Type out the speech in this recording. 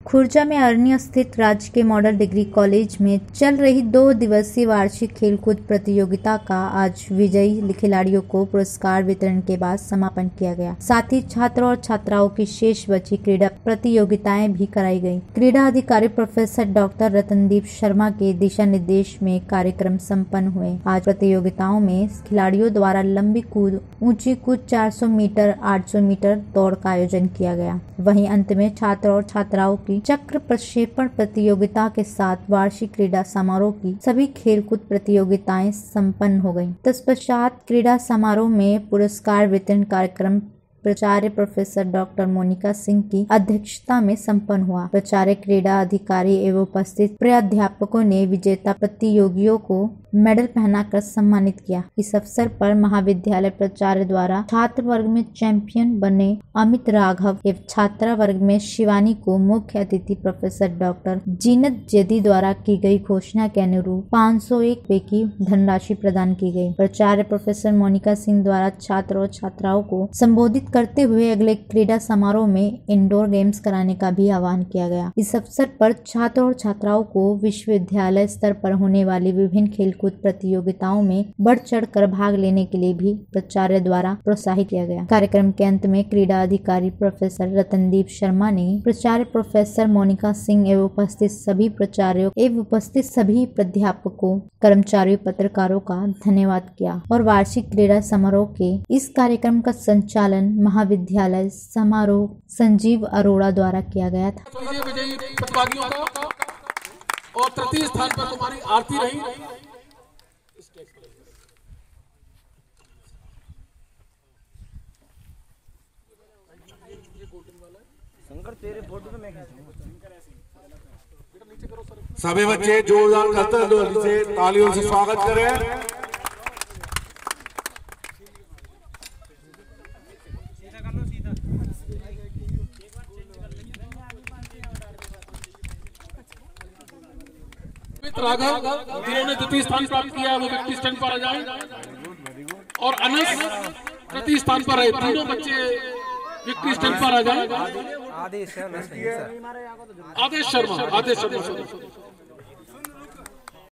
खुर्जा में अरनिया स्थित राजकीय मॉडल डिग्री कॉलेज में चल रही 2 दिवसीय वार्षिक खेलकूद प्रतियोगिता का आज विजयी खिलाड़ियों को पुरस्कार वितरण के बाद समापन किया गया। साथ ही छात्रों और छात्राओं की शेष बची क्रीड़ा प्रतियोगिताएं भी कराई गयी। क्रीड़ा अधिकारी प्रोफेसर डॉक्टर रतनदीप शर्मा के दिशा निर्देश में कार्यक्रम संपन्न हुए। आज प्रतियोगिताओं में खिलाड़ियों द्वारा लंबी कूद, ऊंची कूद, 400 मीटर, 800 मीटर दौड़ का आयोजन किया गया। वहीं अंत में छात्रों और छात्राओं की चक्र प्रक्षेपण प्रतियोगिता के साथ वार्षिक क्रीड़ा समारोह की सभी खेलकूद प्रतियोगिताएं संपन्न हो गयीं। तत्पश्चात क्रीड़ा समारोह में पुरस्कार वितरण कार्यक्रम प्राचार्य प्रोफेसर डॉक्टर मोनिका सिंह की अध्यक्षता में संपन्न हुआ। प्राचार्य, क्रीड़ा अधिकारी एवं उपस्थित प्राध्यापकों ने विजेता प्रतियोगियों को मेडल पहनाकर सम्मानित किया। इस अवसर पर महाविद्यालय प्राचार्य द्वारा छात्र वर्ग में चैंपियन बने अमित राघव एवं छात्रा वर्ग में शिवानी को मुख्य अतिथि प्रोफेसर डॉक्टर जीनत जेदी द्वारा की गई घोषणा के अनुरूप 501 रुपए की धनराशि प्रदान की गई। प्राचार्य प्रोफेसर मोनिका सिंह द्वारा छात्रों और छात्राओं को संबोधित करते हुए अगले क्रीड़ा समारोह में इंडोर गेम्स कराने का भी आह्वान किया गया। इस अवसर पर छात्रों और छात्राओं को विश्वविद्यालय स्तर पर होने वाली विभिन्न खेलकूद प्रतियोगिताओं में बढ़ चढ़ कर भाग लेने के लिए भी प्राचार्य द्वारा प्रोत्साहित किया गया। कार्यक्रम के अंत में क्रीड़ा अधिकारी प्रोफेसर रतनदीप शर्मा ने प्राचार्य प्रोफेसर मोनिका सिंह एवं उपस्थित सभी प्राचार्यों एवं उपस्थित सभी प्राध्यापकों, कर्मचारियों, पत्रकारों का धन्यवाद किया और वार्षिक क्रीड़ा समारोह के इस कार्यक्रम का संचालन महाविद्यालय समारोह संजीव अरोड़ा द्वारा किया गया था। और तृतीय स्थान पर तुम्हारी आरती रही। सभी बच्चे जोरदार करते से तालियों से स्वागत करें। राघव जिन्होंने द्वितीय स्थान प्राप्त किया वो व्यक्ति स्टैंड पर आ जाए और अनस तृतीय स्थान पर है। तीनों बच्चे व्यक्ति स्टैंड पर आ जाए। आदेश शर्मा